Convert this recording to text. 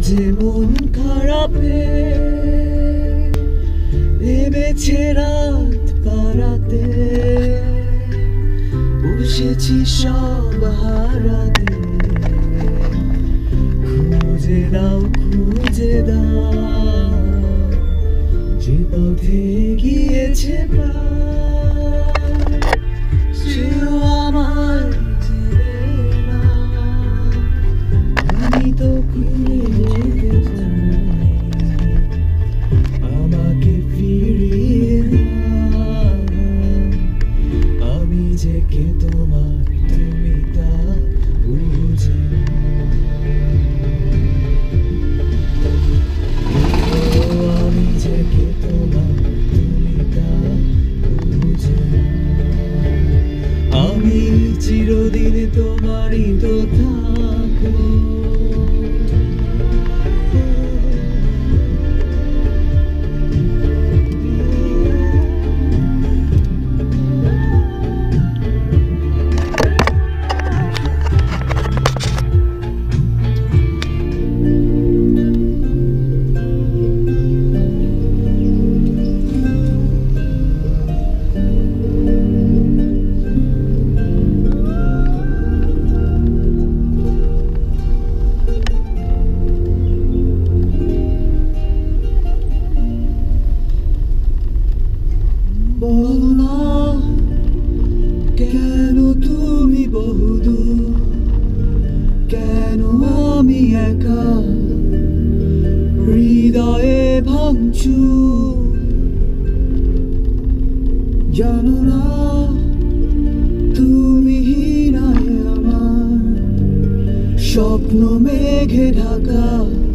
যে মন খারাপে নেমেছে রাত পারাতে, বসেছি সব হারাতে। খুঁজে দাও যে পথে গিয়েছে প্রাণ, সেও আমার চেনে না। আমি তো ফিরে যেতে চাই, আমাকে ফিরিয়ে দাও। আমি যে কে তোমার, তুমি তা বুঝে না। আমি যে কে তোমার, তুমি তা বুঝে না। আমি চিরদিন তোমারই তো থাকবো। বলো না কেন তুমি বহুদূর, কেন আমি একা হৃদয়ে ভাঙচুর। জানো না তুমি নাই আমার স্বপ্ন মেঘে ঢাকা।